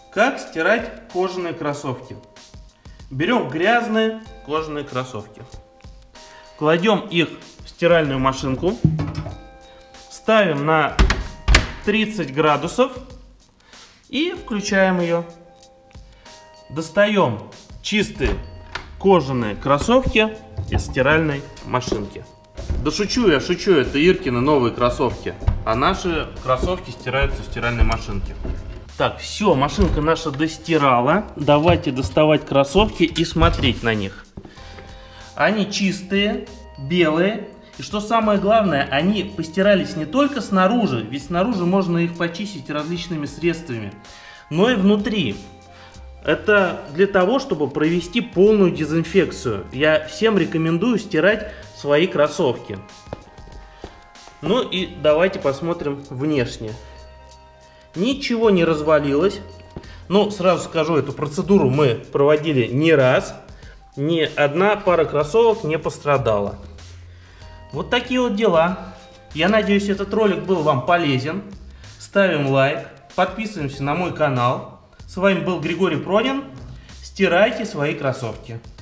Как стирать кожаные кроссовки? Берем грязные кожаные кроссовки, кладем их в стиральную машинку, ставим на 30 градусов и включаем ее. Достаем чистые кожаные кроссовки из стиральной машинки. Да шучу, это Иркины новые кроссовки, а наши кроссовки стираются в стиральной машинке. Так, все, машинка наша достирала. Давайте доставать кроссовки и смотреть на них. Они чистые, белые. И что самое главное, они постирались не только снаружи, ведь снаружи можно их почистить различными средствами, но и внутри. Это для того, чтобы провести полную дезинфекцию. Я всем рекомендую стирать свои кроссовки. Ну и давайте посмотрим внешне. Ничего не развалилось. Но сразу скажу, эту процедуру мы проводили не раз. Ни одна пара кроссовок не пострадала. Вот такие вот дела. Я надеюсь, этот ролик был вам полезен. Ставим лайк, подписываемся на мой канал. С вами был Григорий Пронин. Стирайте свои кроссовки.